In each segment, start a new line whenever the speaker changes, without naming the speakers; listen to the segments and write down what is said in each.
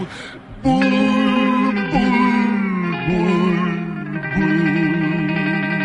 ból, ból, ból, ból.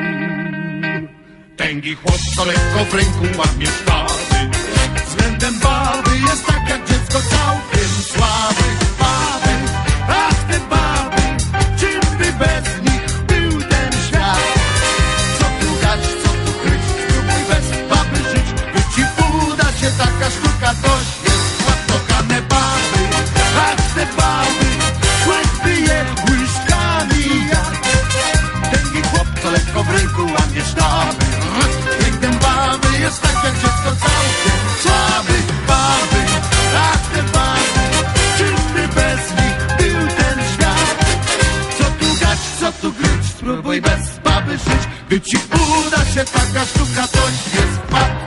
Tęgi chłop, co lekko w ręku łamie sztaby, względem baby jest tak jak dziecko całkiem słaby. Baby, ach te baby, czym by bez nich był ten świat? Co tu dać, co tu kryć, spróbuj bez baby żyć, by ci uda się taka sztuka, dość jest łatwochane baby. Ach te baby, człek je łyżkami jak tęgi chłop, co lekko w ręku łamie sztaby. Pięknem baby jest tak jak dziecko całkiem słaby. Baby, ach te baby, czym by bez nich był ten świat? Co tu dać, co tu gryć, spróbuj bez baby żyć, by ci uda się taka sztuka, dość jest fakt.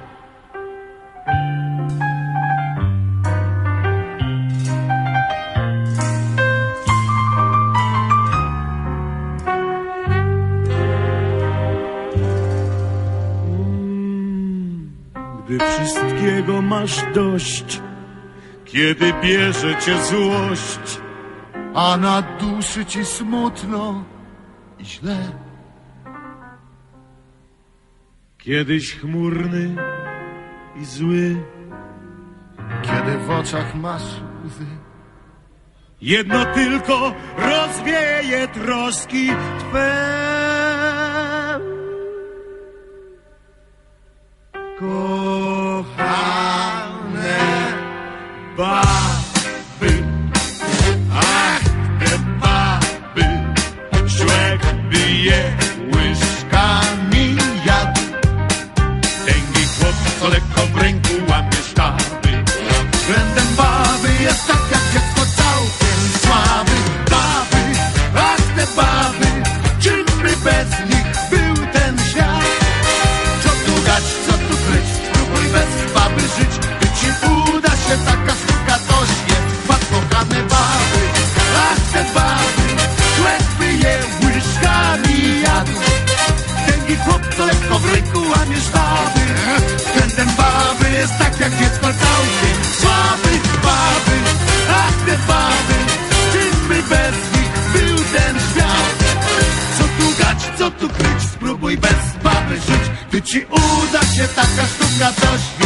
Gdy wszystkiego masz dość, kiedy bierze cię złość, a na duszy ci smutno i źle. Kiedyś chmurny i zły, kiedy w oczach masz łzy. Jedno tylko rozwieje troski twe. Kochane baby, ach te baby, człek by je łyżkami jadł. Tęgi chłop, co lekko w ręku łamie sztaby, względem baby jest tak jak dziecko całkiem słaby. Baby, ach te baby, czym by bez nich był ten świat? Co tu dać, co tu kryć, spróbuj bez baby żyć, by ci uda się taka sztuka, dość jest fakt. Kochane baby, ach te baby, człek by je łyżkami jadł. Tęgi chłop, co lekko w ręku łamie sztaby, względem baby jest tak jak dziecko całkiem słaby. Baby, ach te baby, czym by bez nich był ten świat? Co tu dać, co tu kryć, spróbuj bez baby żyć, by ci uda się taka sztuka, dość